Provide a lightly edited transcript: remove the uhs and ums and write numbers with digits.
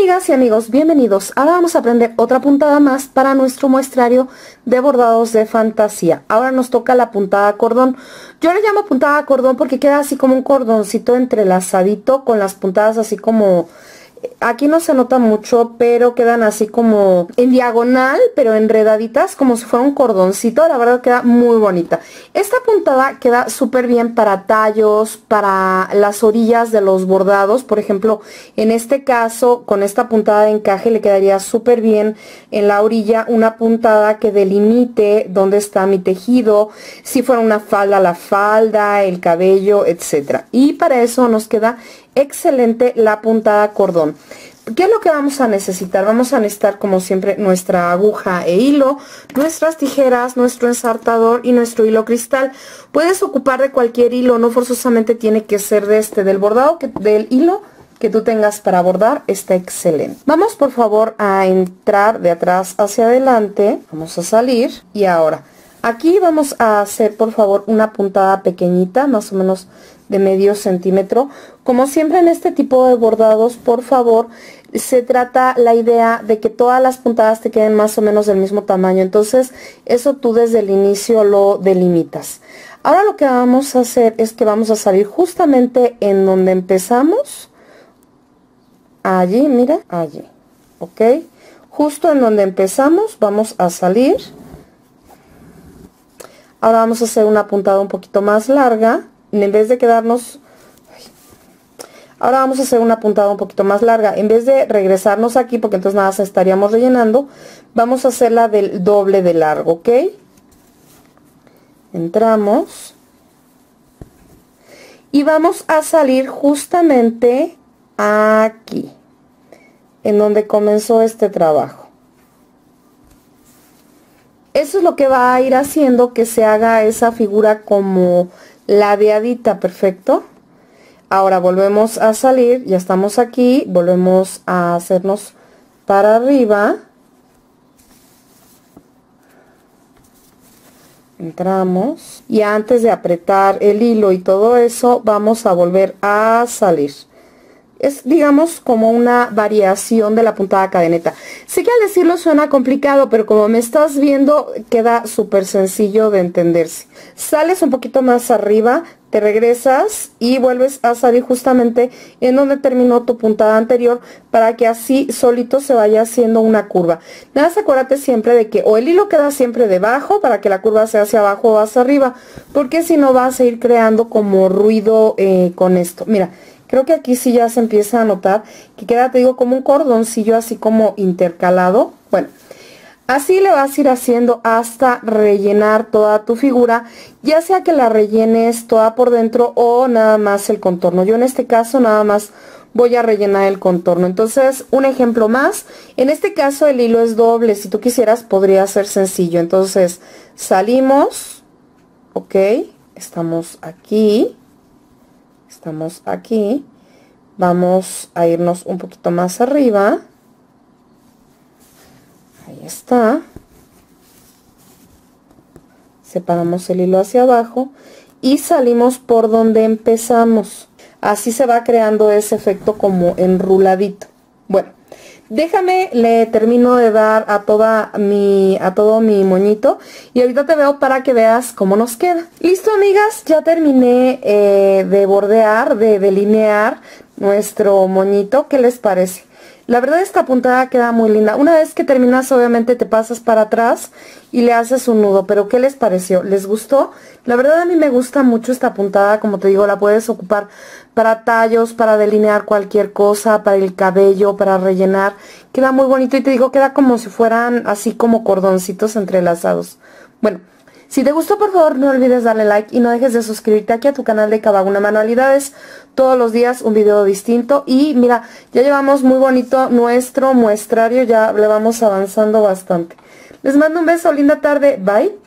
amigas y amigos, bienvenidos. Ahora vamos a aprender otra puntada más para nuestro muestrario de bordados de fantasía. Ahora nos toca la puntada cordón. Yo le llamo puntada cordón porque queda así como un cordoncito entrelazadito con las puntadas así como... Aquí no se nota mucho, pero quedan así como en diagonal, pero enredaditas, como si fuera un cordoncito. La verdad queda muy bonita. Esta puntada queda súper bien para tallos, para las orillas de los bordados. Por ejemplo, en este caso, con esta puntada de encaje le quedaría súper bien en la orilla una puntada que delimite dónde está mi tejido. Si fuera una falda, la falda, el cabello, etcétera. Y para eso nos queda excelente la puntada cordón. ¿Qué es lo que vamos a necesitar? Vamos a necesitar, como siempre, nuestra aguja e hilo, nuestras tijeras, nuestro ensartador y nuestro hilo cristal. Puedes ocupar de cualquier hilo, no forzosamente tiene que ser del bordado, del hilo que tú tengas para bordar, está excelente. Vamos por favor a entrar de atrás hacia adelante, vamos a salir y ahora aquí vamos a hacer por favor una puntada pequeñita, más o menos de medio centímetro. Como siempre en este tipo de bordados, por favor, se trata la idea de que todas las puntadas te queden más o menos del mismo tamaño. Entonces, eso tú desde el inicio lo delimitas. Ahora lo que vamos a hacer es que vamos a salir justamente en donde empezamos. Allí, mira, allí. ¿Ok? Justo en donde empezamos vamos a salir. Ahora vamos a hacer una puntada un poquito más larga. En vez de quedarnos... Ahora vamos a hacer una puntada un poquito más larga. En vez de regresarnos aquí, porque entonces nada más estaríamos rellenando, vamos a hacerla del doble de largo, ¿ok? Entramos. Y vamos a salir justamente aquí, en donde comenzó este trabajo. Eso es lo que va a ir haciendo que se haga esa figura como ladeadita, perfecto. Ahora volvemos a salir, ya estamos aquí, volvemos a hacernos para arriba. Entramos y antes de apretar el hilo y todo eso, vamos a volver a salir. Es, digamos, como una variación de la puntada cadeneta. Sé que al decirlo suena complicado, pero como me estás viendo, queda súper sencillo de entenderse. Sales un poquito más arriba, te regresas y vuelves a salir justamente en donde terminó tu puntada anterior para que así solito se vaya haciendo una curva. Nada más acuérdate siempre de que o el hilo queda siempre debajo para que la curva sea hacia abajo o hacia arriba, porque si no vas a ir creando como ruido con esto. Mira. Creo que aquí sí ya se empieza a notar que queda, te digo, como un cordoncillo así como intercalado. Bueno, así le vas a ir haciendo hasta rellenar toda tu figura, ya sea que la rellenes toda por dentro o nada más el contorno. Yo en este caso nada más voy a rellenar el contorno. Entonces, un ejemplo más. En este caso el hilo es doble. Si tú quisieras podría ser sencillo. Entonces, salimos. Ok, estamos aquí. Estamos aquí, vamos a irnos un poquito más arriba, ahí está, separamos el hilo hacia abajo y salimos por donde empezamos. Así se va creando ese efecto como enruladito. Bueno, déjame, le termino de dar a todo mi moñito y ahorita te veo para que veas cómo nos queda. Listo, amigas, ya terminé de bordear, de delinear nuestro moñito. ¿Qué les parece? La verdad esta puntada queda muy linda. Una vez que terminas, obviamente te pasas para atrás y le haces un nudo. Pero ¿qué les pareció? ¿Les gustó? La verdad a mí me gusta mucho esta puntada. Como te digo, la puedes ocupar para tallos, para delinear cualquier cosa, para el cabello, para rellenar. Queda muy bonito y te digo, queda como si fueran así como cordoncitos entrelazados. Bueno. Si te gustó, por favor, no olvides darle like y no dejes de suscribirte aquí a tu canal de Kabaguna Manualidades. Todos los días un video distinto. Y mira, ya llevamos muy bonito nuestro muestrario, ya le vamos avanzando bastante. Les mando un beso, linda tarde, bye.